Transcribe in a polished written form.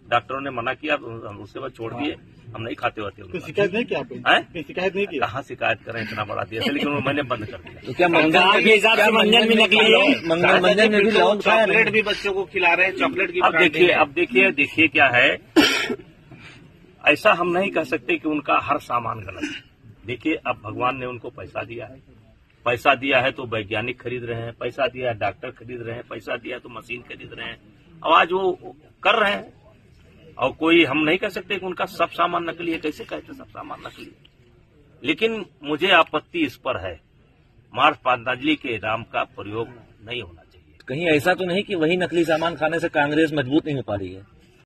डॉक्टरों ने मना किया, उसके बाद छोड़ दिए, हम नहीं खाते होते। तो शिकायत नहीं किया आपने? शिकायत नहीं किया? कहाँ शिकायत करें, इतना बड़ा दिया था, लेकिन मैंने बंद कर दिया। तो क्या मंजन भी नकली है? मंजन में भी लौंग चॉकलेट भी बच्चों को खिला रहे हैं, चॉकलेट की। अब देखिए क्या है, ऐसा हम नहीं कह सकते कि उनका हर सामान गलत है। देखिए, अब भगवान ने उनको पैसा दिया है तो वैज्ञानिक खरीद रहे हैं, पैसा दिया है डॉक्टर खरीद रहे हैं, पैसा दिया है तो मशीन खरीद रहे हैं, अब आज वो कर रहे हैं। और कोई हम नहीं कह सकते कि उनका सब सामान नकली है, कैसे कहते सब सामान नकली है। लेकिन मुझे आपत्ति इस पर है, मार्स पतंजलि के नाम का प्रयोग नहीं होना चाहिए। कहीं ऐसा तो नहीं कि वही नकली सामान खाने से कांग्रेस मजबूत नहीं हो पा रही है?